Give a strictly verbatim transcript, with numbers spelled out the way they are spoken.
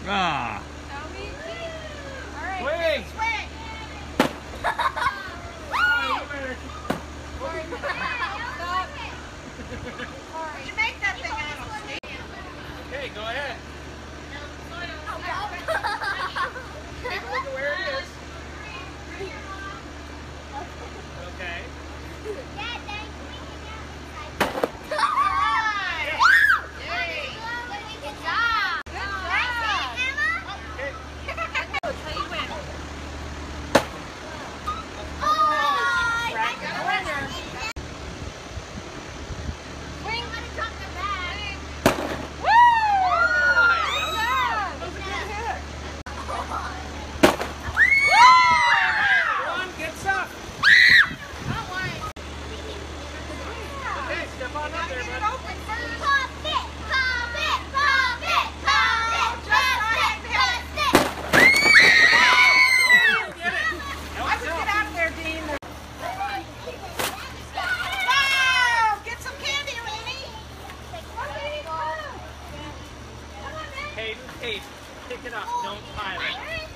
Ah. Swing! Swing! You make that thing out of steel. Okay, go ahead. Take a look at where it is. Okay. Hey, hey, pick it up, don't pile it.